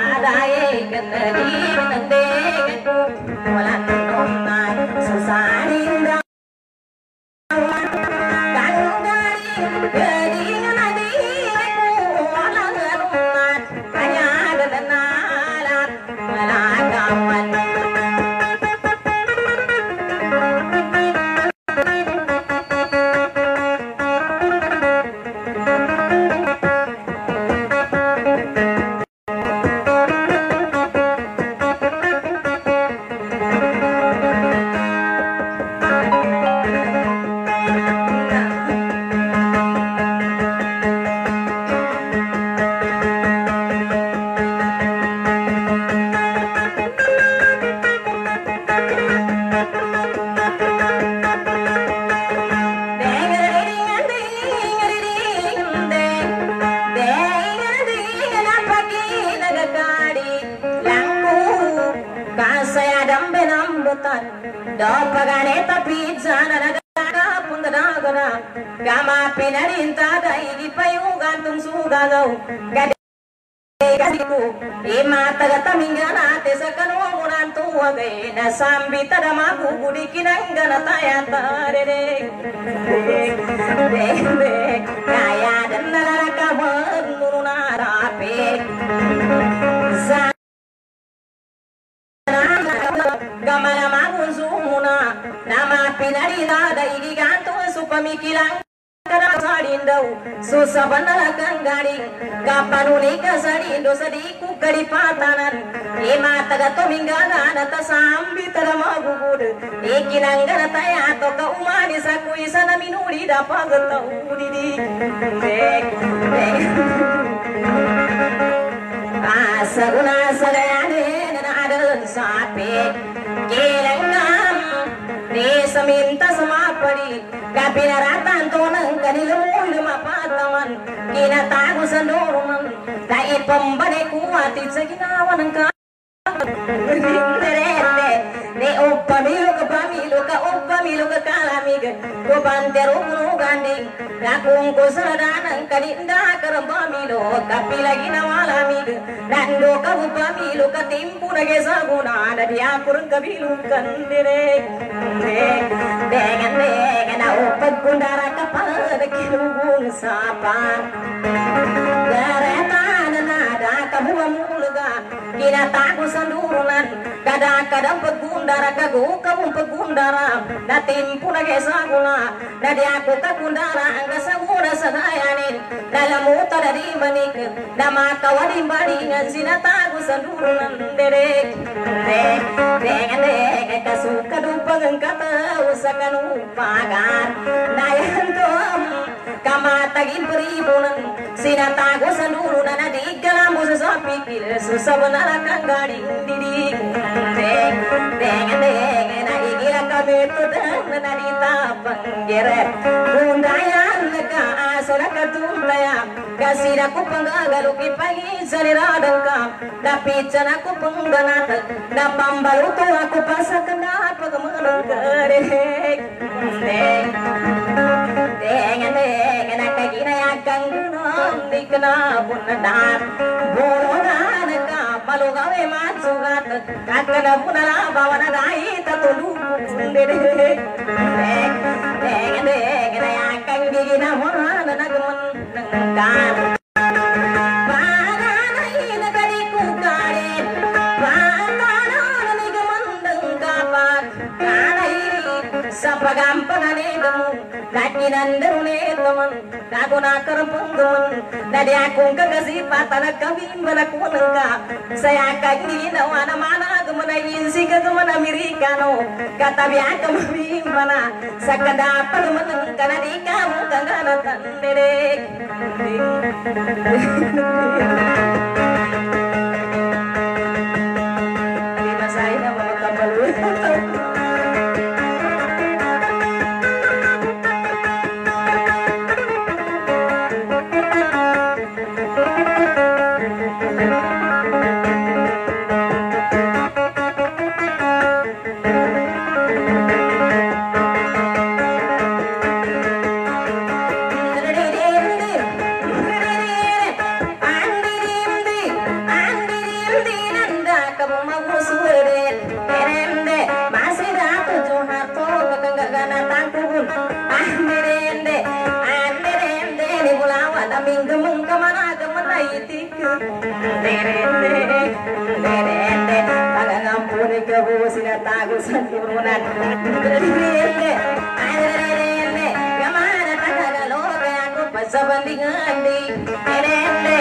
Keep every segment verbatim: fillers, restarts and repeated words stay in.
Adai kena di nende wala nona susah indah kandari jadi nadi wala nona kanya denala wala kawan Dopagane tapi jana naga pun nagana gama pinarinta dai payu gantung sugagau gade gadiku imata gata mingana tesakanu munantu agai na sambita damagu gudi kinangana tayata re re re kaya dan naraka menuruna rape gamana magun sumuna nama pinarina dai gantu supamikilang kada sadindau susabana kangari kapanuni kasadindo sadiku kadi patanan imata gato mingana nata sambi taramagugur ikinangana taya to ka umani saku isana minuri dapagata udidi bek bek asaguna sagayane nanadan sape kelangam desa minta samapadi kapinaratan tonang kanilumul mapataman kinatago sa norman dai pambane kuati sa ginawa ng ka ne upamilo ka pamilo ka upamilo ka kalamig ko bantero kuno ganding nakung ko saradanang kaninda karambamilo kapilagi na malamig nando ka upamilo ka timpu na gesaguna na diapurang kabilong kandire dengan dengan na upag kundara ka pa na kilubong sapan gareta na nada kabuamulaga kinatago sa nurunan kada-kada pagundara kago kabung pagundara na timpu na gesaguna na di ako kagundara ang kasaguna sa dayanin nalamuta na di manik na makawaling balingan sinatago sa nurunan derek dek dengan dek kasuka dupag ang katao sa kanupagan na yan tom kamatagin peribunan sinatago sa nurunan na di kalamo sa sapikil susabana kang galing didig dek dengan dengan na igila kami tudang na narita panggeret kundayan nagkaaso na katundaya kasi na ko panggagaluki pagi sa niradang ka napitsa na ko pangganat na pambaluto ako pa sa kanat pagkamanang karek dek dengan dengan na kaginayag kang gunong di ka na bunadan buronan ka malugaw e matsugat kakana punala bawana dai tatulu dek dek dengan dengan na kang digina mo na nagman nangkan sa pagampangan mo nakinandaro nitaman ako nakarapanggaman na di akong kagasipatan nagkabimba na kunang ka saya kaginawa naman agaman na insi kagaman Amerikano katabi ako mabimba na sa kadapag man ka na di ka mo kaganatan direk di masaya na mga kapaluin magusurin merende masih datu juharto kekenggagan tangkubun ah merende ah merende di bulawan aming gemeng kemana kemana itik merende merende kagak ngampuni kebusin tagu santurunan merende ah merende kemana kagak lore aku pasabandingan di merende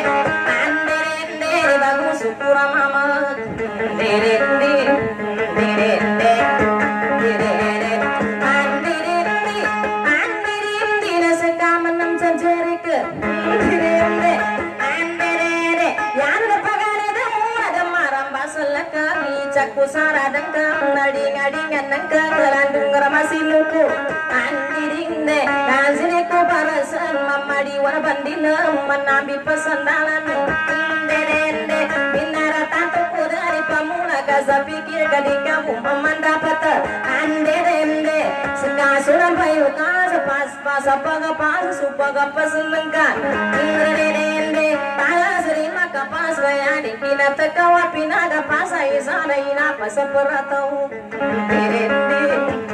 bagus syukur mama derende derende derende andirindi andirindi nasaka manam sanjarike derende anderere yanda pagare da mura maram basalaka cakku saradangka nadi ngadi nganangka landung ramasiluku andirinde kanjine ko barasan mamadi warabandina manabi pasandalan derende binara tanto kudari pamula kasa pikir kadi kamu memandapat anderende sekasuran payu kasa pas pas apa pas supaga pasenengkan derende pala serima kapas gaya dikina tekawa pinaga pasa isana ina pasaperatau derende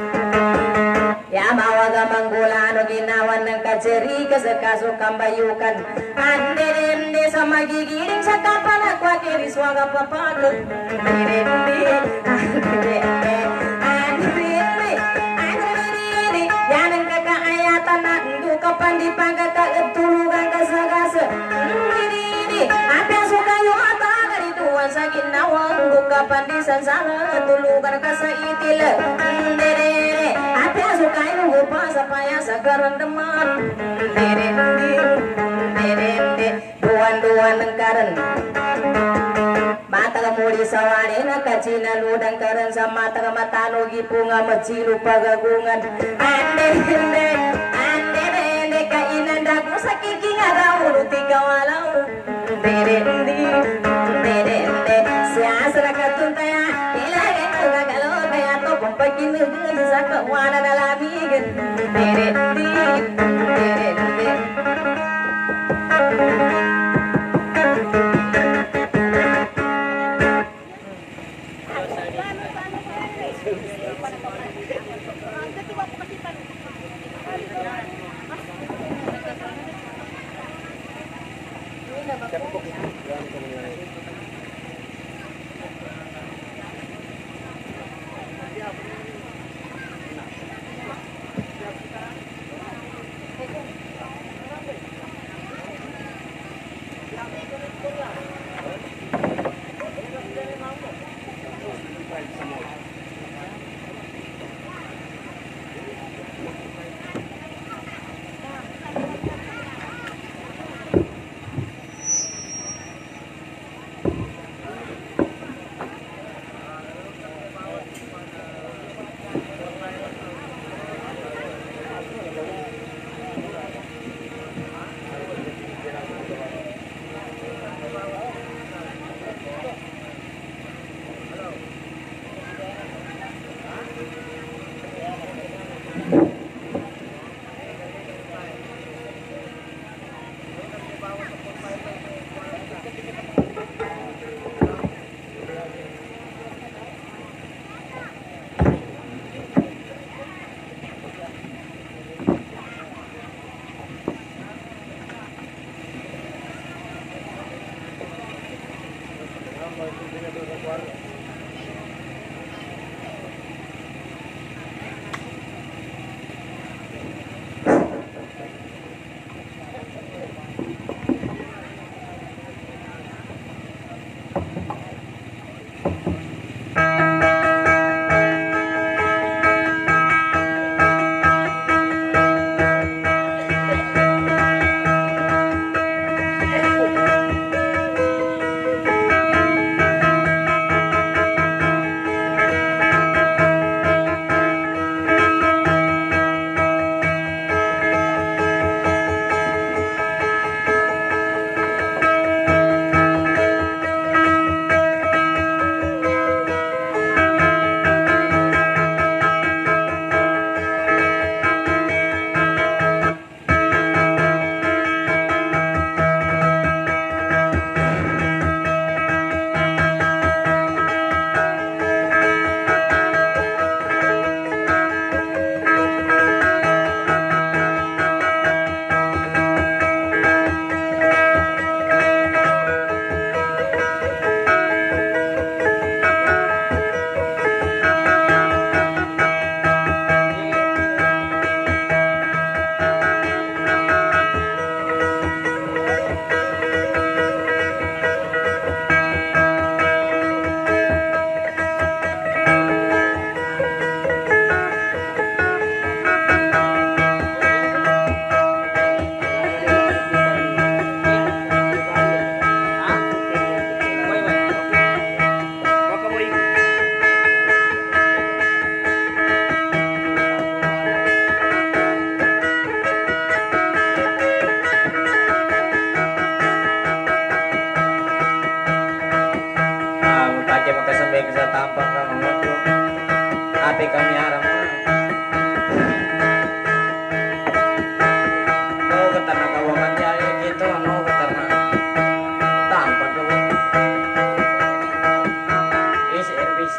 ya bawa gamang gulano ginawan ng kaceri kasakaso kambayukan anderende sama gigiring sa kapan ako akiri swaga papagal anderende anderende anderende anderende yan ang kakaayatan na hindi ka pandi pagkakatulugan kasagasa anderende apiaso kayo ata ganituan sa ginawang buka pandi sansala tulugan ka sa itil anderende apiaso kayo gupa sa paya sa karandaman derende derende duan-duan ng karan mata kamuli sawari na kacina ludang karan sa mata kamatano gipunga macilu pagagungan anderende anderende kainan dagu sa kiking araw tiga walau derende derende siasra katuntaya ilagay ko gagalo kaya to pampakinugan sa kawana na lamig derende derende saja maka sampai ke tampang kamu moto api kami arah mau ketana kawangan jaya gitu mau ketana tampang kamu ini servis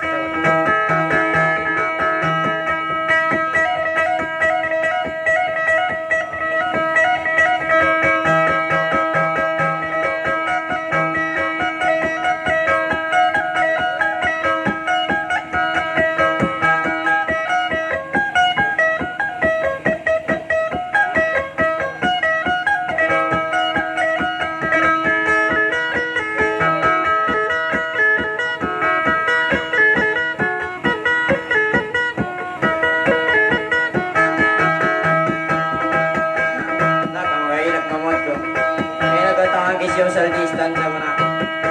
social distance sama na.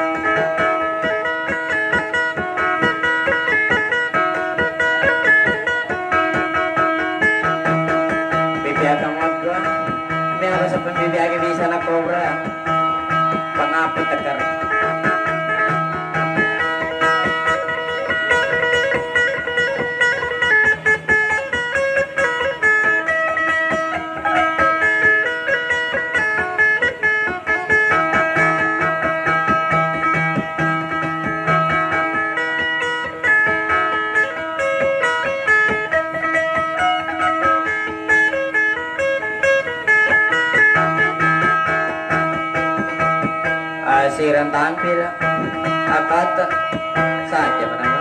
Bibiyag ang mga ko. May ako sa pambibiyag bisa na cobra. Pangapit takar. Siran tampil akata saja panama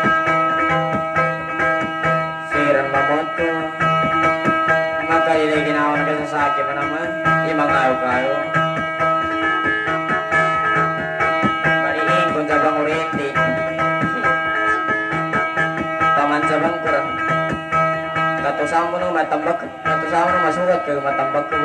siran mamoto maka ile ginawan ka sa sakit panama imang ayo kayo baliin kung sa bang oriente taman sa bang kurang katusama mo nung matambak katusama nung masugat ka matambak ko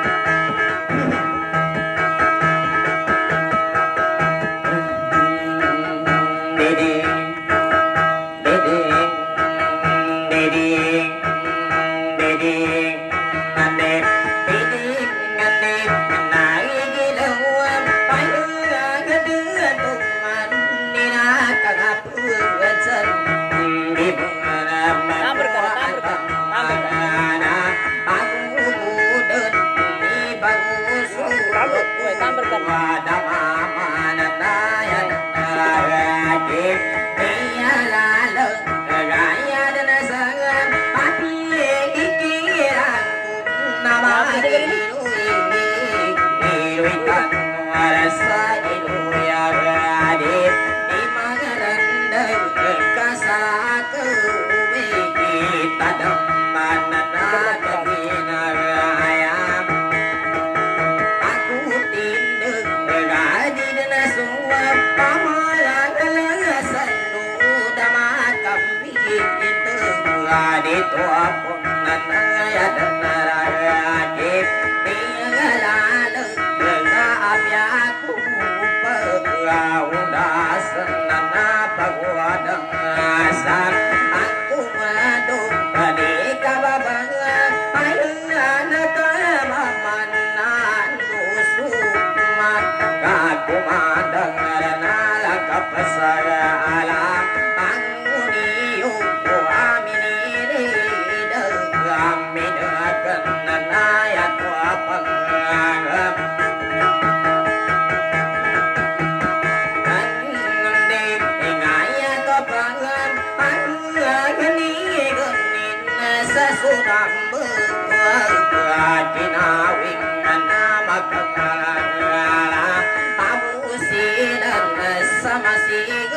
itu aku nanaya dan narayake tinggalan ngap yaku pegaudasan nana paguadang asan aku madu di kababangan ayana kalamanan dusuman kaku madang nala kapasaya alam sunang berkinawing nama kekala abu silan sama si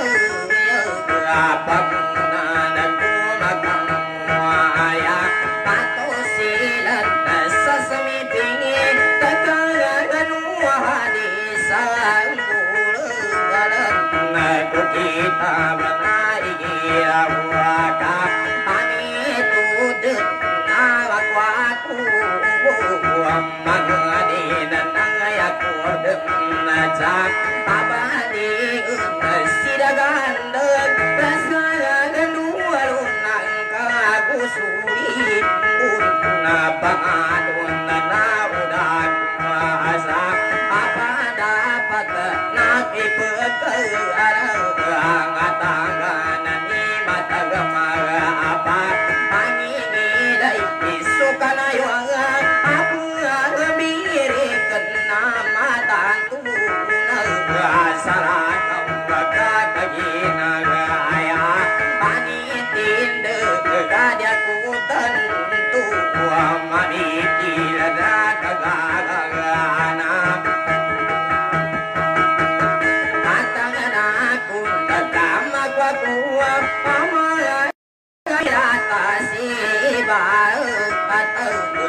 abang nanaku makan waya patu silan sesemi pingin kekalangan wahadi sang bulan aku kita benai waka Mangadina nangaya kodem naca abadi sidaganda rasala ganualun nangka gusuri unna pangadun naudan kuasa apa dapat napi pekerjaan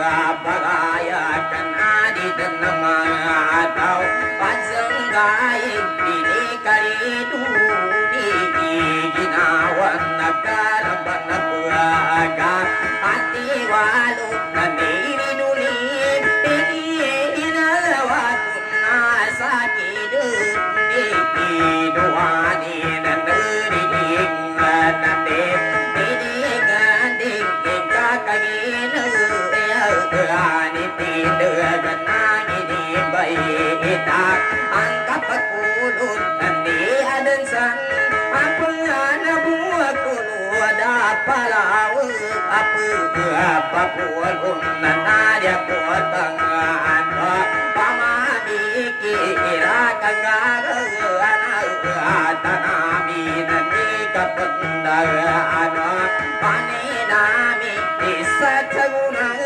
pagayakan adi dan nama atau pasenggai ini kali duni ginawan nakaramban nakuaga hati walu nandiri duni ini inalawat nasakid di doani nandiri nande ini ganding kakagin ani tindagan nangin di bayi itak angkat pakulun nanti adan san apa ngana buat kulu ada palau apa apa kulun nanadia kuat tangan pamadi kira kagak anak tanami nanti kapendagan pani nami isa cagungan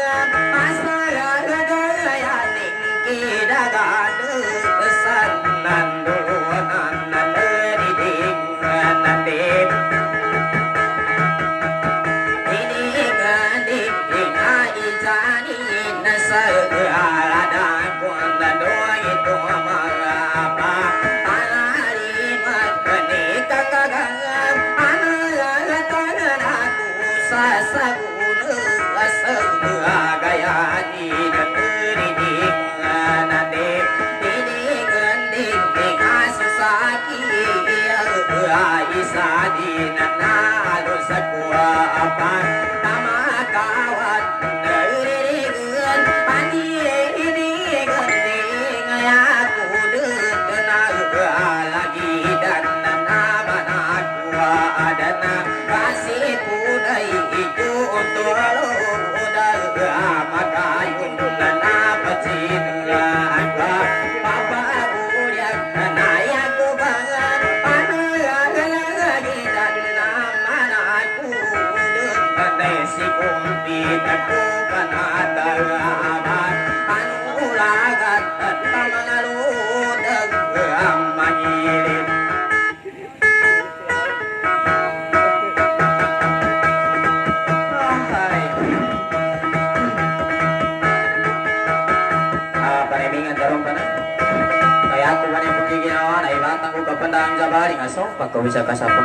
Pagka bisa kasapang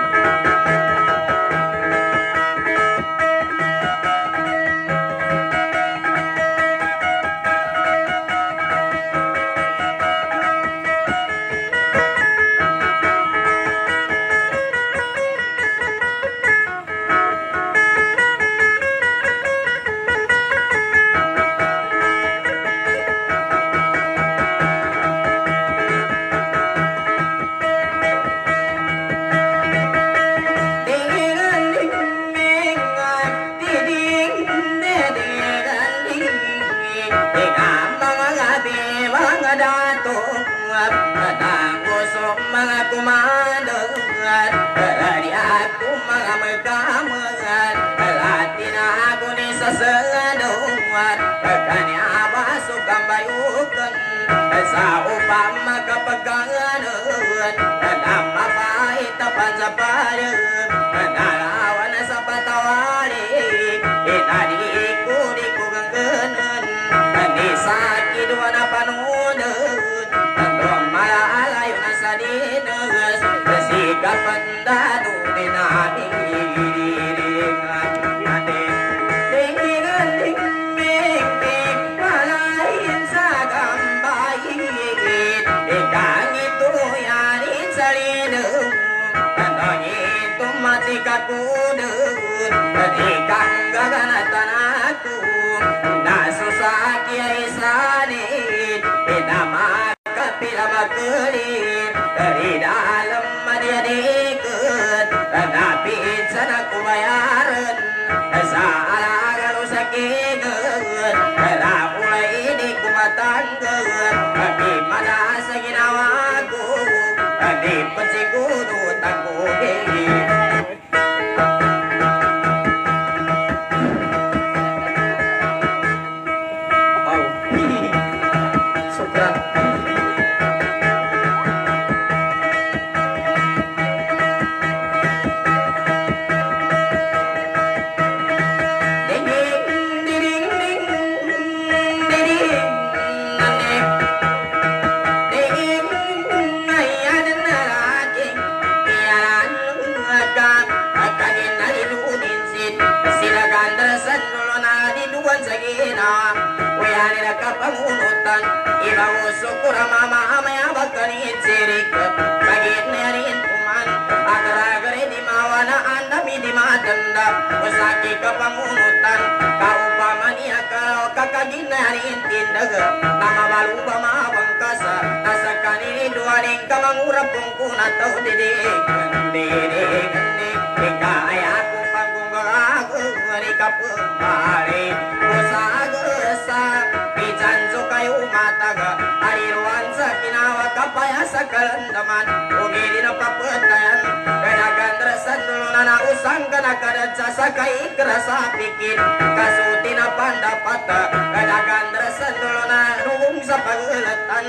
sa upama kapagangan nama pahit panjaparan narawan sa patawari inadiku di kugangganan ni sakit wana panunan tandong malalayo na sa dinas sikapan dadu dinani dari dalam dia deket tapi sana kubayaran salah kalau sakit lah mulai di kumatanggan gimana seginawaku di pesikudu takugi sagina Uyani na kapangunutan Ibang usukur mama amaya bakani cirik Bagit na yarin tuman Agar-agar di mawana andami di matanda Usaki kapangunutan Kaupaman iya kalau kakagin na yarin tindag Nama baluba mawang kasa Nasa kanini duaning kamangurap pungkuna tau didik Didik Ika ayaku panggung aku Rika pembali Usaha-gesa Pijanjo kayu mataga Ariruan sa kinawa kapaya sa kalandaman Ugili na papatayan Kanagan rasan dulu na usang kanakaradsa sa kaikrasa pikir Kasuti na pandapata Kanagan rasan dulu na rung sa pagulatan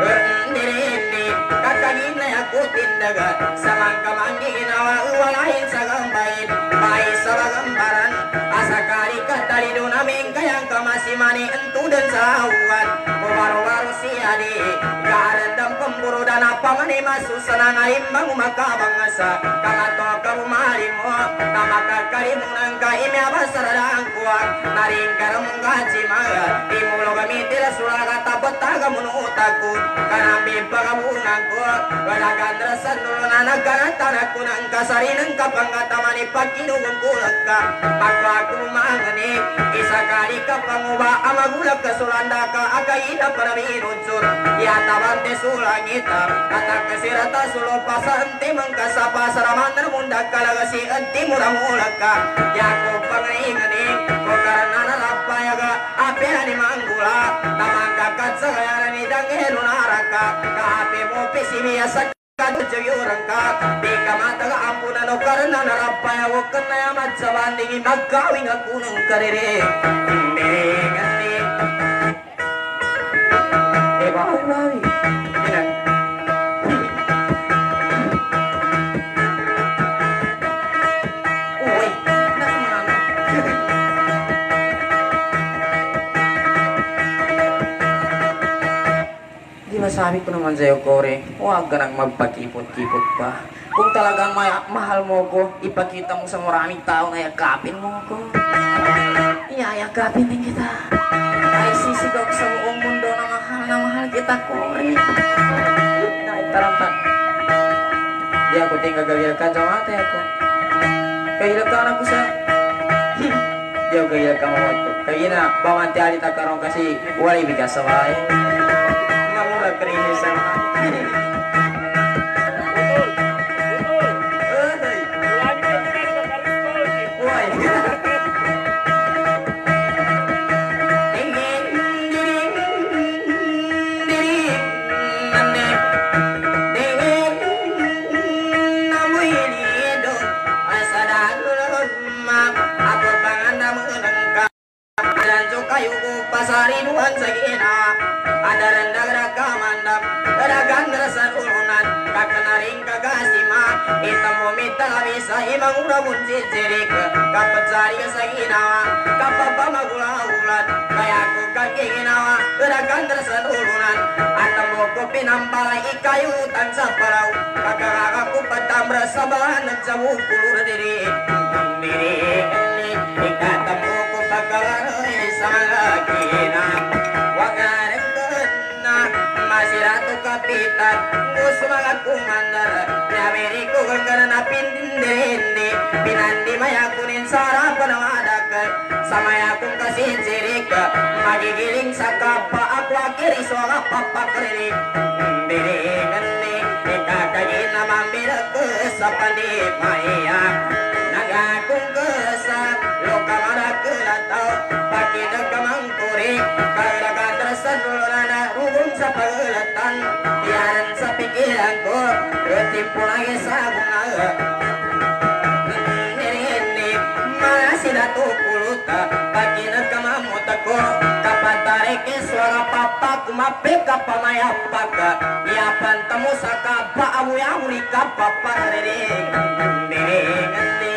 Diri-diri kakagin na aku tindaga Samang kamanggi ginawa uwalahin sa gambayin Bahay sa bagambaran Asakali katalido namin kayang kamasimani entu dan sahuan Baru-baru si adi Garandam pemburu dan apa mani masusana ngaimbang makabang asa Kamato kamu marimo Kamaka kalimu nangka imi abasar dan kuak Naring karamung gaji maga Timulo kami tidak sulaga tapetaga menutaku Kanambi pagabunganku Wadagan rasan dulu nanagana tanahku nangka sari nangka panggatamani pakinungun kulaka Maka aku mangani Isakali kapanguba amagulak kesulandaka Akaida para birunsur Ya tabante sulangita Kata kesirata sulo pasanti mengkasapa Saramantar mundak kalagasi enti murah-mulaka Ya aku pangingani Kokarana narapayaga Ape ani manggula Tamang kakat sagayana nidang naraka Kape mo pisimi asak Kadu jayurangka Bika mataga ampunan o karena narapaya Wakan na yamat sa bandingi Magkawing ako ng karere Hindi ganti Eh bawi bawi Bilang Uy Naman Di ba sabi ko naman sa'yo, Kore, huwag ka nang magpakipot-kipot pa. Kung talagang may mahal mo ko, ipakita mo sa maraming tao na yakapin mo ko. Iyayakapin din kita. Ay sisigaw ko sa buong mundo na mahal na mahal kita, Kore. Naitarampan. Di ako tinggal gawilkan sa mata ako. Kahilagkan ako sa... Di ako kahilagkan mo ito. Kaya na, bamanti alita karon kasi wala ibigas sa bahay. Mamula krisis sa mga. Pasarinuan sagina ada rendah rakamandam dagang rasan ulunan kakanaring kagasima itam momita bisa imang urabun cirik kapacari sagina kapapa magula-ulan kaya aku kakinginawa dagang rasan ulunan atam moko pinampala ikayu tansa parau kakakaku patam rasa bahan jamu kulur diri diri ikatam moko pagalan Samagina Wagarengkena Masiratu kapitan Gusto mga kumandar Yamiri ko gagana pindindi Pinandi mayakunin sa harapan ng adakal Sa mayakong kasinsirik Magigiling sa kapa Ako akiri so ang papakririk Biringan ni Ikakagin na mamilag sa pandipayak Nagakong kesat Loka marakulataw Pakidag kamang kuri Kaglagan trasan ulana Rubong sa pagulatan Yaran sa pikiran ko Rutimpo lagi sa bunga Nirindi Mga sila tupuluta Pakidag kamamot ako Kapatarik suara papak Mapik kapamayapak Iapan temu sa kapa Amu-amuri kapapariring Diringan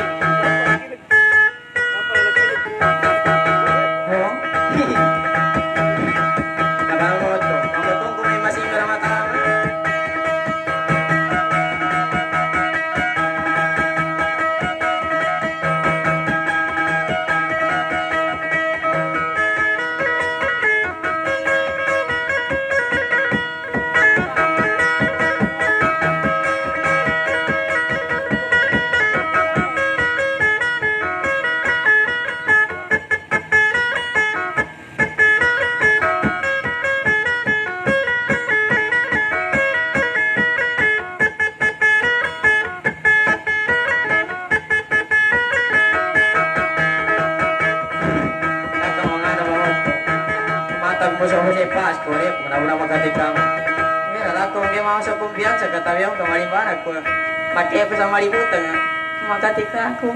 saya pas kore pengalaman magati kamu. Mira lah kung dia mau sa kumpiyansa katabi ako kamalimban ako. Maki ako sa malibutan nga. Magati ka ako.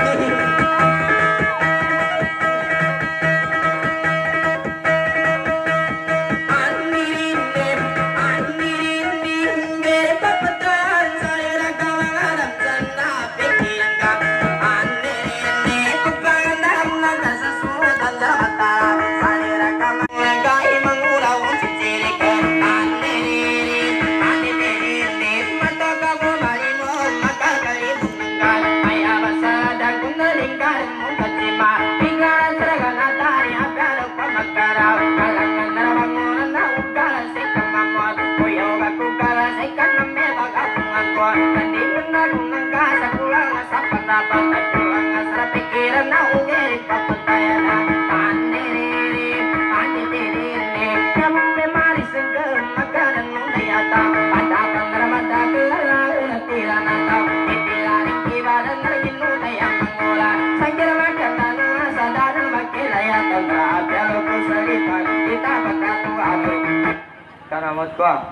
Karamat ko ah.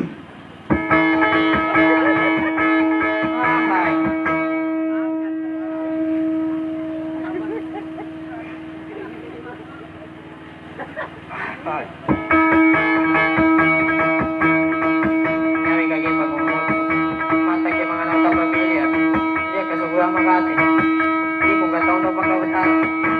Ay. Ay. Kami kagin pag-umot. Matag yung mga nang pamilya. Diya kasubuhan magati. Hindi kung kataon na pagkawitan.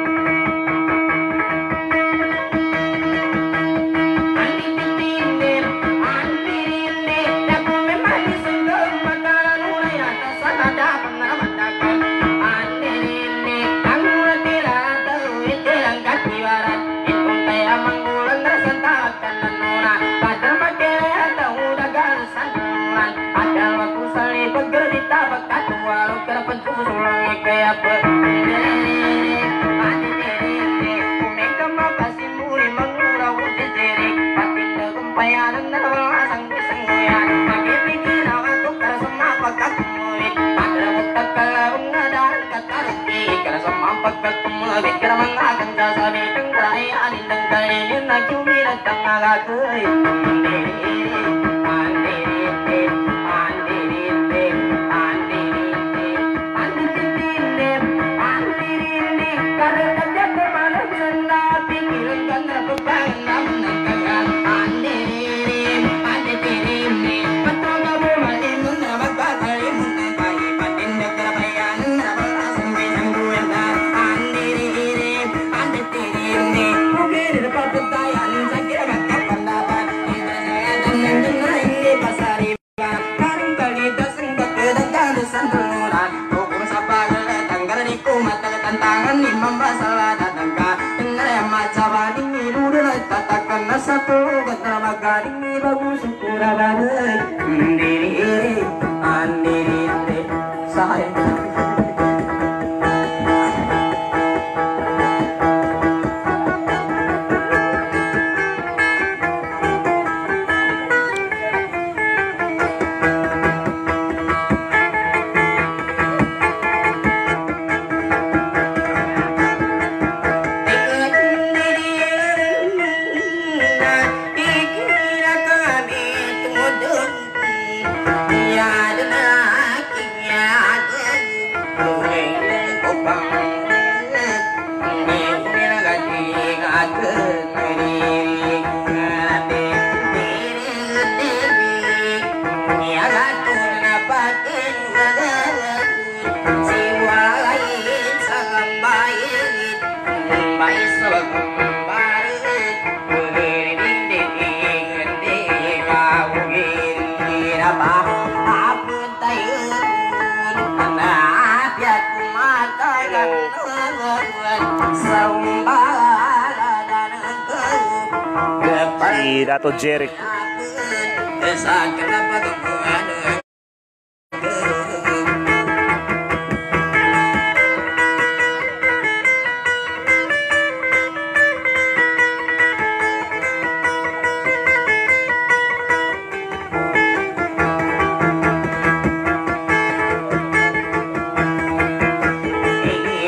Si Dato Jeric.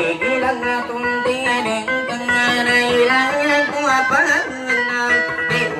Ilang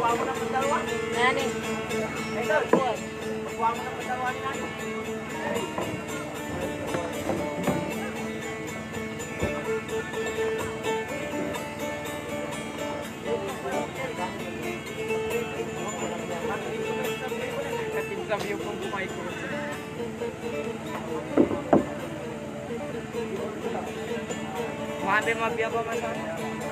Mabe mabe apa masalahnya?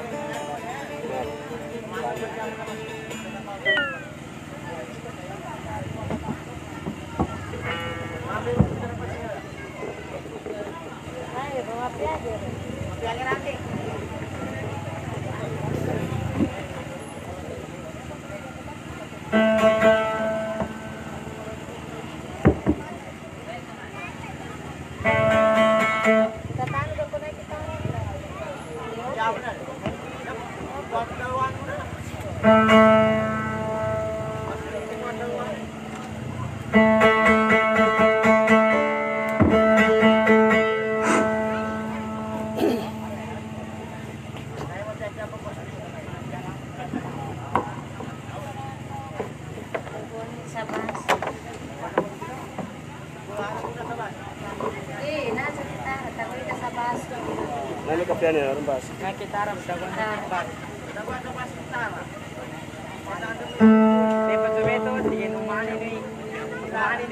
Nani kapian ya, Rembas. Nah, kita harap dapat dapat. Dapat dapat sebentar. Lepas itu di rumah ini, rumah ini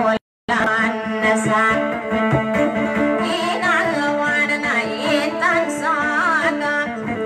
Inang wana na intan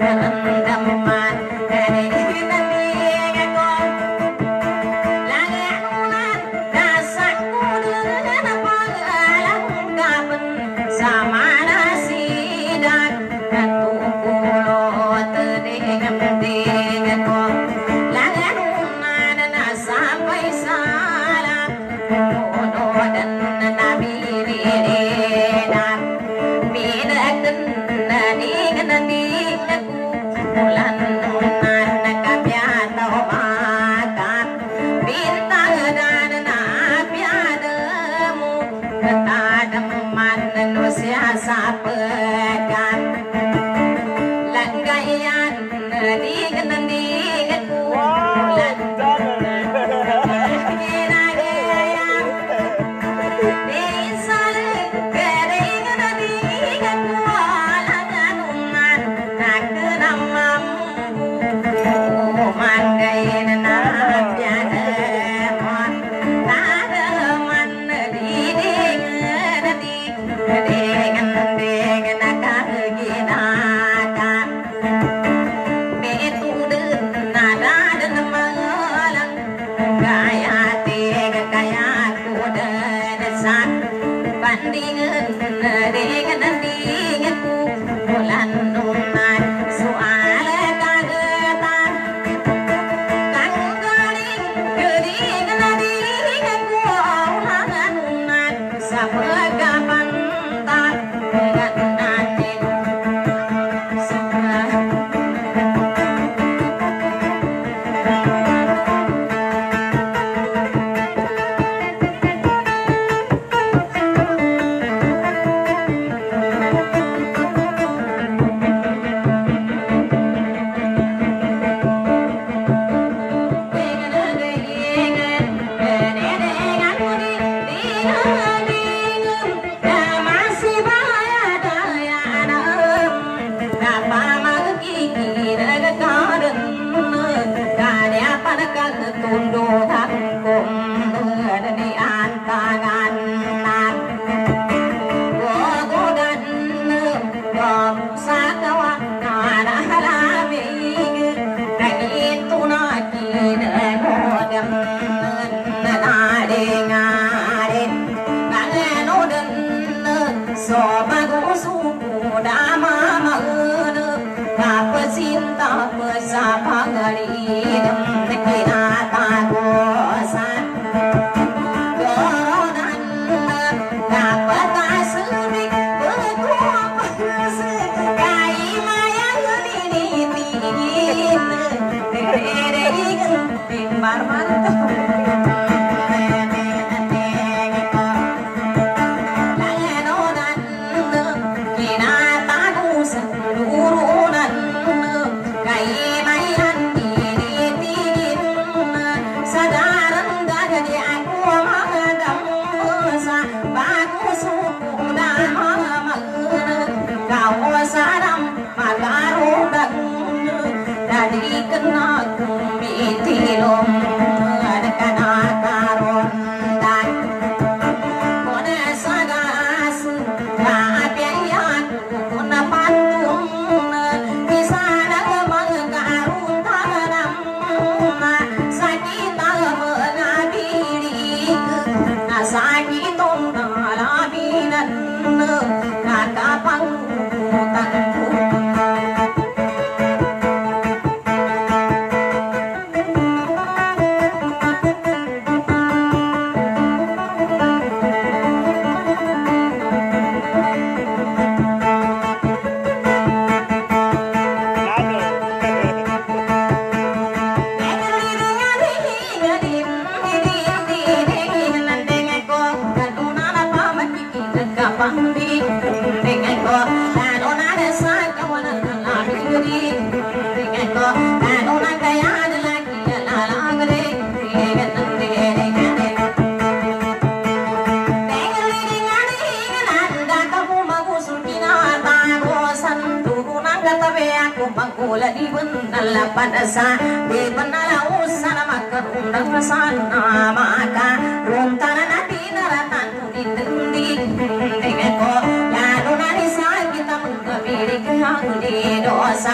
Panasa di benala usana maka undang sana maka runtana nabi naratan di dendi dengan ko lalu nari sa kita mengambil di dosa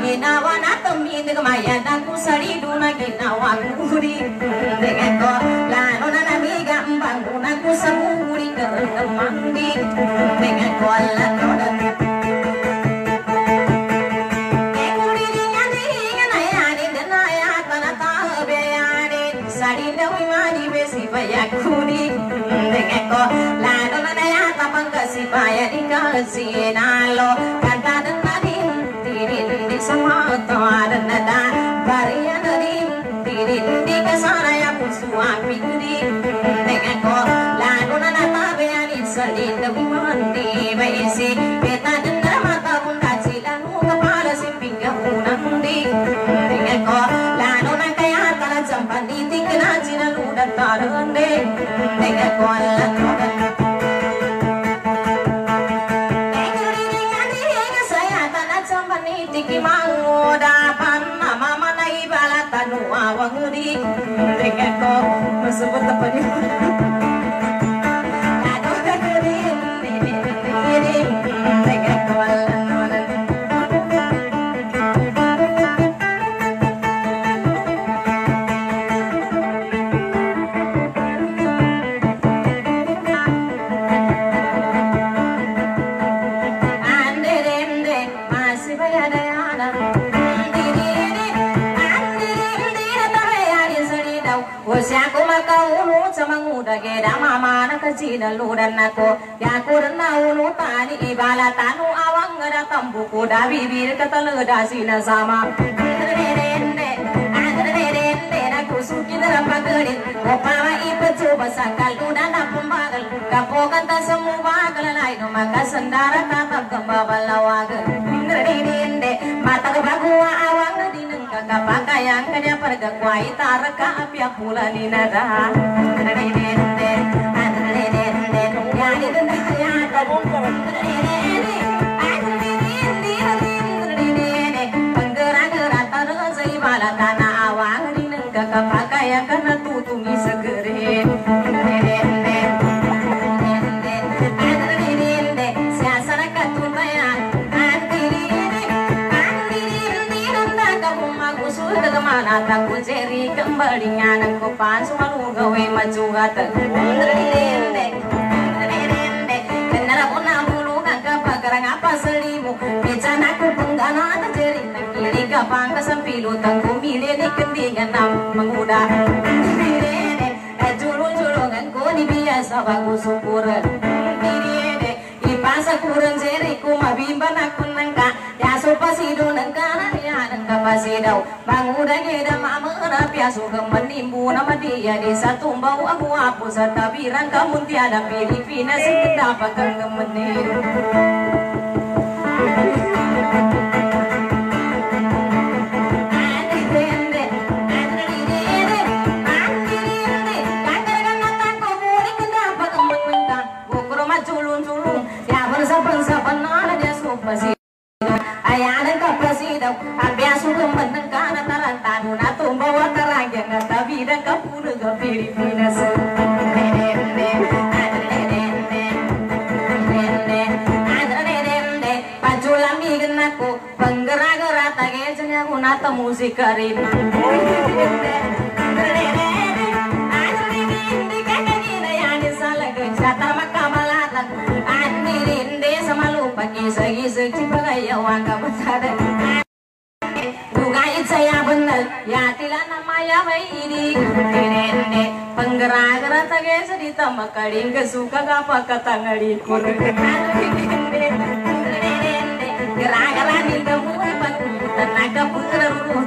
ginawa na tumi nagmayan ako sa lido na ginawa kuri dengan ko lano na namiga bangunan ko sa kuri karamandi dengan ko lano na Kuni dengan ko lado na naya tapang kasipaya di kasinalo kanta dan nadim tirin di samata dan nada baria nadim tirin di kasara ya pusuang pikudi dengan ko lado na natabean isalin da mandi baisi peta dan mata bunda silang kepala simping unang di dengan ko lado na kaya talan sampan di tingna sinalu dan tarande dengan ko lado tiki mangoda pan mama mana ibala tanu awang di dengan ko masubut apa ni aduh kerin ini dengan ko Siako makaunu sama muda geda mama na kacina ludan nako ya kurna unu tani ibala tanu awang ngada tambuku da bibir katalada sina sama rende rende na kusuki dalam pagari opama ipetu basakal ludan na pumbagal kapokan ta semu bagal lain maka sendara tatap kembabalawaga rende mata kebagua awang dineng kakapakayang kanya perga kwai taraka apya pula ni nada rende rende ya ni denda ya tabung penggerak-gerak tanah seibala tanah awang dineng kakapakayang kana tutungi segere mana tak jeri kembali nyanang ko pan sumalu gawe maju gata rende rende kenara puna bulu kagak pagarang apa selimu bicana ku penggana tak jeri kiri kapang kesempilu tangku mile ni kendingan nam menguda rende julung julungan ko ni biasa bagus syukur rende ipasa kurang jeri ku mabimba nak nangka ya supasido nangka kapasidaw manguda geda mamana piaso menimbu nama dia di satu bau aku apu sa tabiran kamu tiada Pilipinas kenapa kang menir ayanan kapasidaw abiaso kemenang kana tarantanu na tumbawa tarangya na tabiran kapuna ga Pilipinas pajulami genako penggerak-gerak tagenya kunata musik karin Isag-isag cipagay awang kapatada Dugay saya benar ya tila namanya may ini Rende penggerak-gerak tagesa ditambah kaling kesuka kapa katangali Rende gerak-gerak di temui patuh tenaga penggerak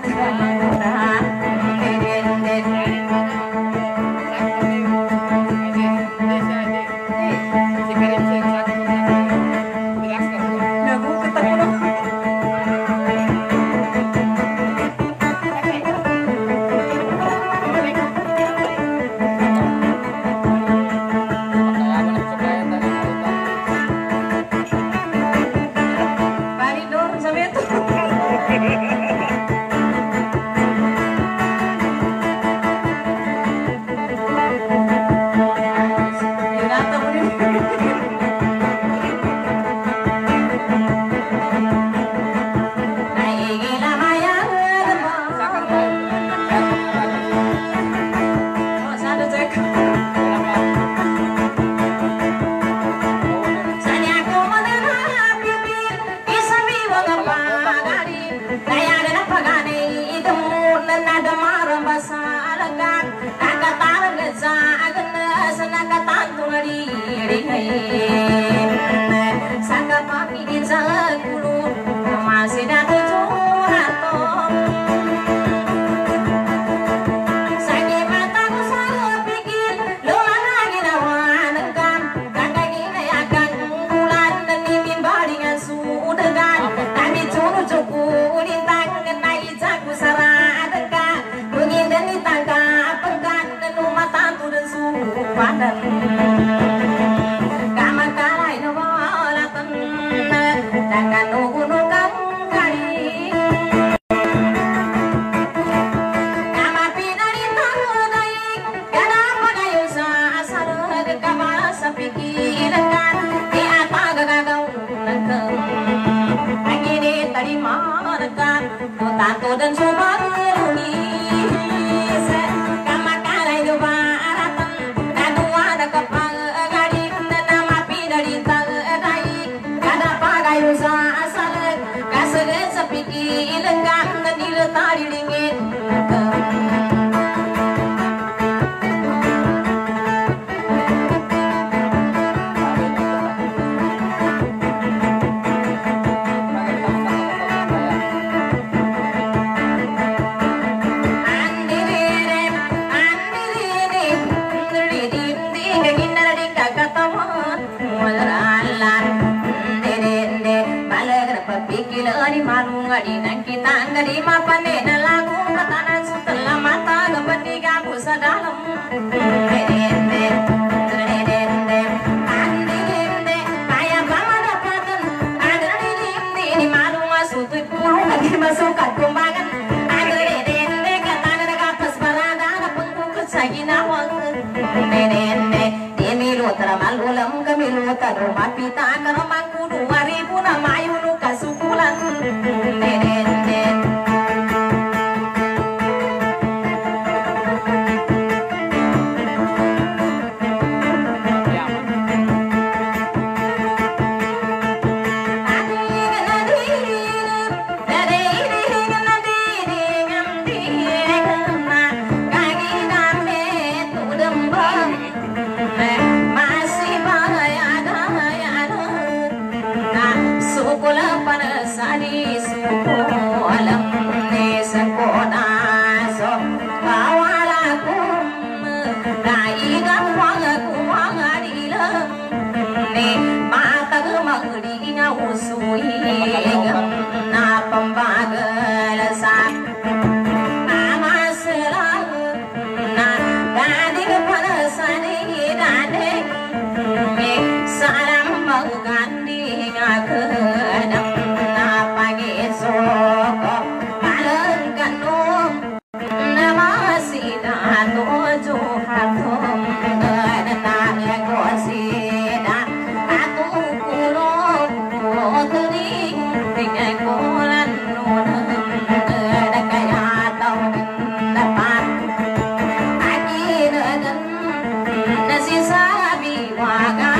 Naigila Jangan nunggu-nunggu kali Nama pinari tanudai Gana pagayo sa asarag Kama sa pikilakan Di apa gagagaw nagkam Ang initari maragkan Tutanto dan sumaruni Kama kalay lupa aratan Nadua na kapag agari Nama pinari tanudai Gana pagayo sa asarag Kasagad sa pikilakan Nilatari ringin Di kita ngari mapane na lagu katanan setelah mata gembedi gabu sadalam dende dende andi dende kaya bama dapatan ada di dende di malu masuk pulau lagi masuk kumbangan ada dende katanan kapas barada na pengkukut sagina wang dende di milu teramalu lam kamilu tadu mapita karamang kudu maribu na mayu nu kasukulan Nasi sabi waga